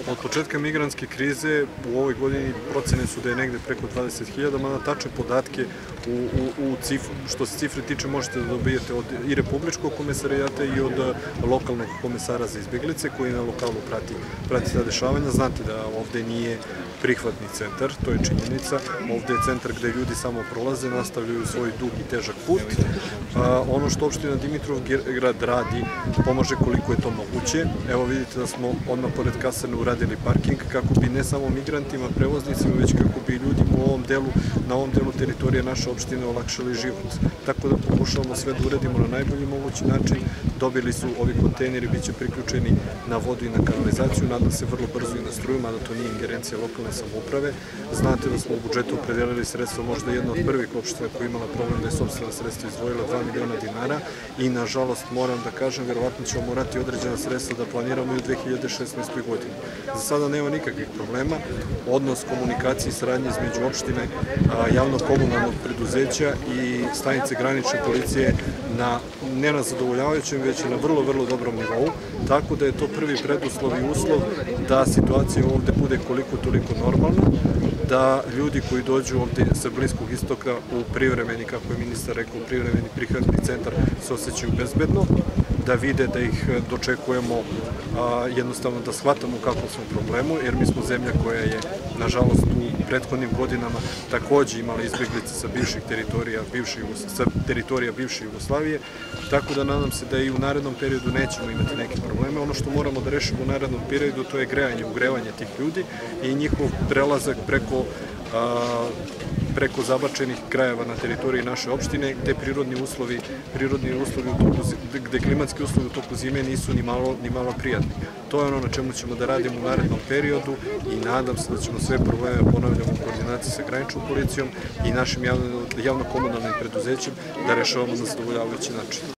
Od početka migrantske krize u ovoj godini procene su da je negde preko 20.000, mada tačne podatke u cifru. Što se cifre tiče možete da dobijete od i Republičkog komesarijata i od lokalnog komesara za izbeglice koji na lokalu prati ta dešavanja. Znate da ovde nije prihvatni centar, to je činjenica. Ovde je centar gde ljudi samo prolaze, nastavljaju svoj dug i težak put. Ono što opština Dimitrovgrad radi, pomaže koliko je to moguće. Evo vidite da smo odmah pored kasarne uradili parking kako bi ne samo migrantima, prevoznicima, već kako bi ljudima na ovom delu teritorije naše opštine olakšali život. Tako da pokušavamo sve da uradimo na najbolji mogući način. Dobili su ovi kontejneri, bit će priključeni na vodu i na kanalizaciju, nadam se vrlo brzo i na struju, mada to nije ingerencija lokalne samouprave. Znate da smo u budžetu opredelili sredstva, možda jedna od prvih opština koja je imala problem da je sopstvena sredstva izdvojila 2 miliona dinara i nažalost moram da kažem, verovatno ćemo morati određena sredstva da planiramo i u 2016. godini. Za sada nema nikakvih problema. Odnos komunikacije i saradnje između opštine, javnog komunalnog preduzeća i stanice granične policije ne na zadovoljavajućem, već na vrlo dobrom nivou, tako da je to prvi preduslov i uslov da situacija ovde bude koliko toliko normalna, da ljudi koji dođu ovde sa Bliskog istoka u privremeni, kako je ministar rekao, privremeni prihvatni centar se osjećaju bezbedno, da vide da ih dočekujemo, jednostavno da shvatamo kakvom smo problemu, jer mi smo zemlja koja je, nažalost, u prethodnim godinama takođe imala izbeglice sa teritorija bivše Jugoslavije, tako da nadam se da i u narednom periodu nećemo imati neke probleme. Ono što moramo da rešimo u narednom periodu, to je grejanje, ugrevanje tih ljudi i njihov prelazak preko zabačenih krajeva na teritoriji naše opštine, gde gde klimatski uslovi u toku zime nisu ni malo prijatni. To je ono na čemu ćemo da radimo u narednom periodu i nadam se da ćemo sve probleme, ponavljamo, u koordinaciji sa graničnom policijom i našim javno-komunalnim preduzećem da rešavamo na zadovoljavajući način.